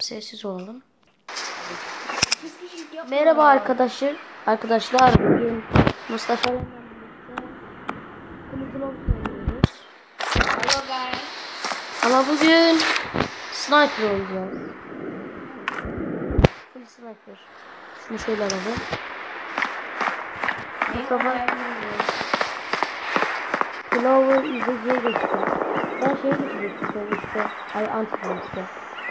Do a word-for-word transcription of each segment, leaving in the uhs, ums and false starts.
Sessiz olalım. Merhaba arkadaşlar. Arkadaşlar bugün Mustafa ile birlikte oynuyoruz. Ama bugün sniper olacağız. Full sniper. Şunu şöyle alalım. Mustafa Flower izleyiciye geçeceğim. Ben şeye geçecektim işte. Ay anti işte.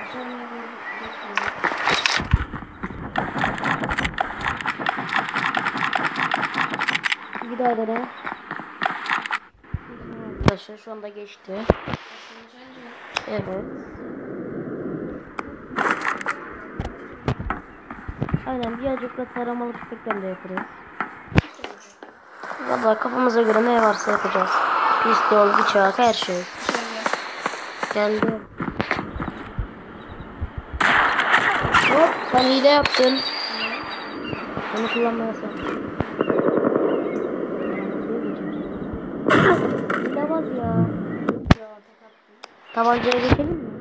Bir daha dene. Arkadaşlar şu anda geçti. Evet. Aynen birazcık da taramalı tüfekten de yaparız. Valla kafamıza göre ne varsa yapacağız. Pistol, bıçak, her şey. Geldi. Hop, sen hile yaptın. Onu kullanmaya sen. Hile var ya. Tabancaya geçelim mi?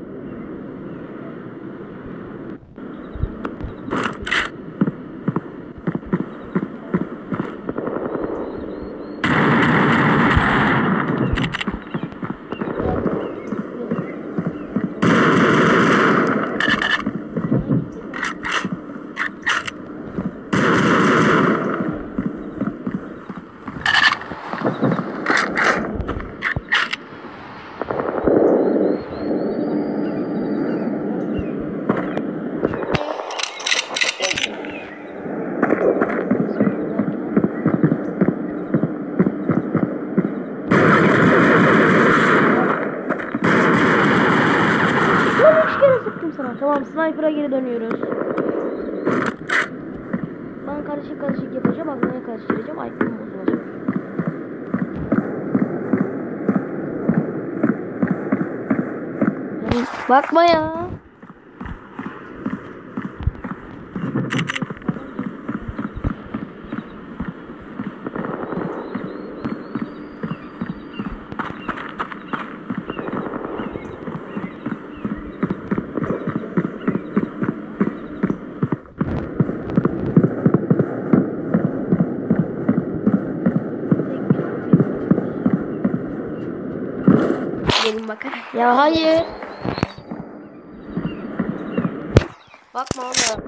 Tamam, sniper'a geri dönüyoruz. Ben karışık karışık yapacağım, aklına karıştıracağım, aklım bozulacak. Bakma ya. Ya hayır. Bakma ona.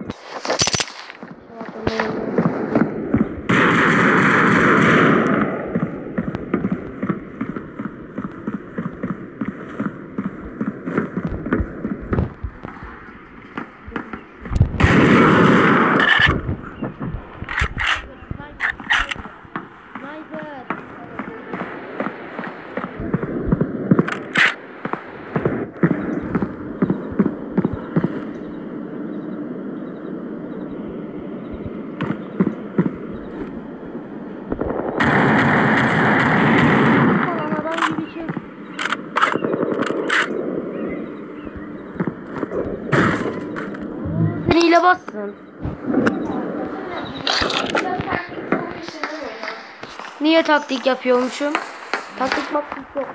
Hile bassın. Niye taktik yapıyormuşum? Taktik maktik yok.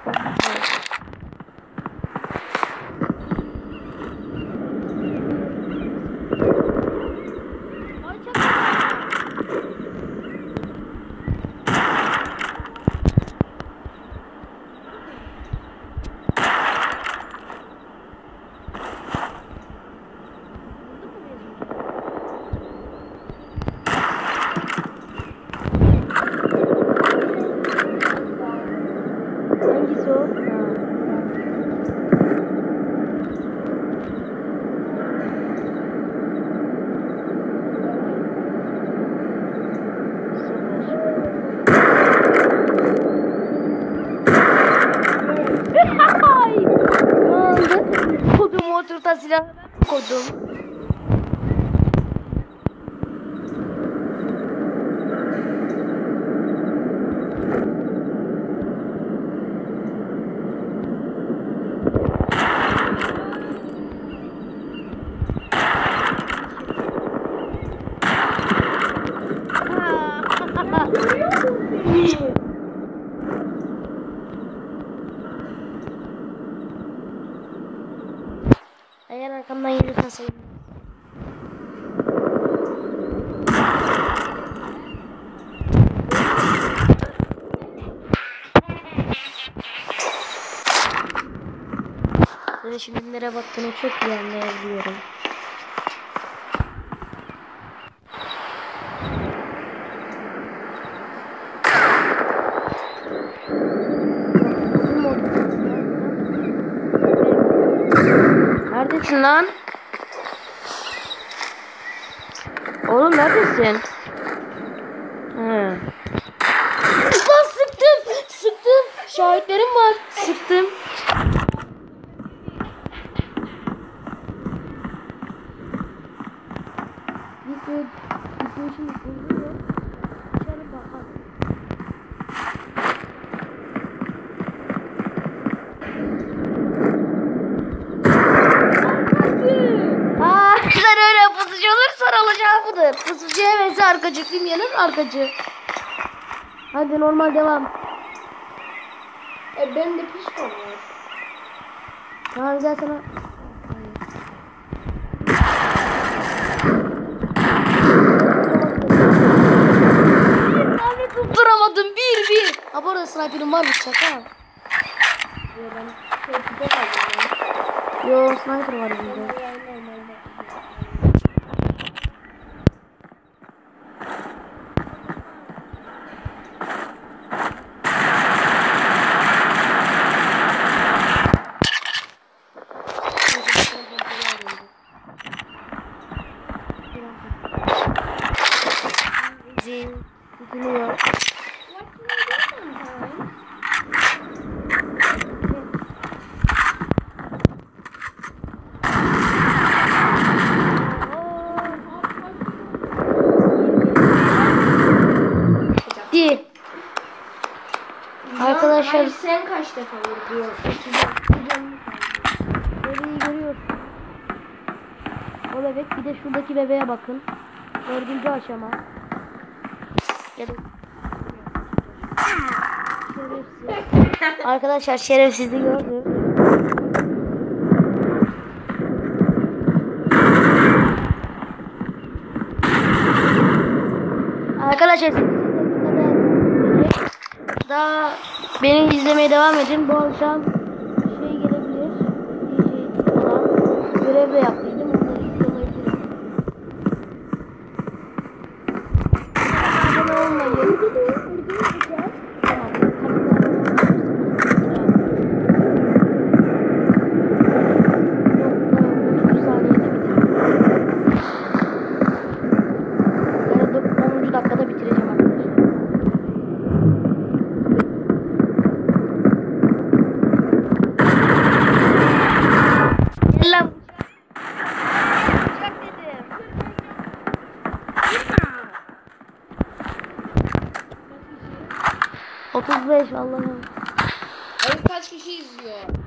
Hangisi o? Kodum oturta silah kodum. Eğer arkamdan gelirsen sayın. Ve şimdi nereye baktığını çok iyi anlayabiliyorum. Neredesin lan? Oğlum neredesin? He. Lan sıktım, sıktım. Şahitlerim var. Sıktım. Git git şimdi bozuyor. İçeri bakar. Aa, sen öyle pusucu olursan olacağı budur. Pusucu hevesi arkacı. Kim yenir arkacı? Hadi normal devam. E benim de pişman var. Tamam güzel sana. Abi tutturamadım. Bir bir. Ha bu arada sniper'ım var mı? Şaka. Ya ben şey tipe kaldım ya. Yo sniper var bizde. Zin. Gidiyor. Di. Arkadaşlar Hayır, sen kaç defa vurdun? bebeği görüyorsun. O bebek bir de şuradaki bebeğe bakın. Dördüncü aşama. Gelin. Şerefsiz. Arkadaşlar şerefsizliği gördüm. Arkadaşlar daha beni izlemeye devam edin. Bu akşam şey gelebilir. D J falan. Görev de yaptıydım. Onu da izleyebilirim. Abone olmayı. Dakikada bitireceğim arkadaşlar. Gel lan. Bıçak dedim. otuz beş Allah'ım. Ay kaç kişi izliyor?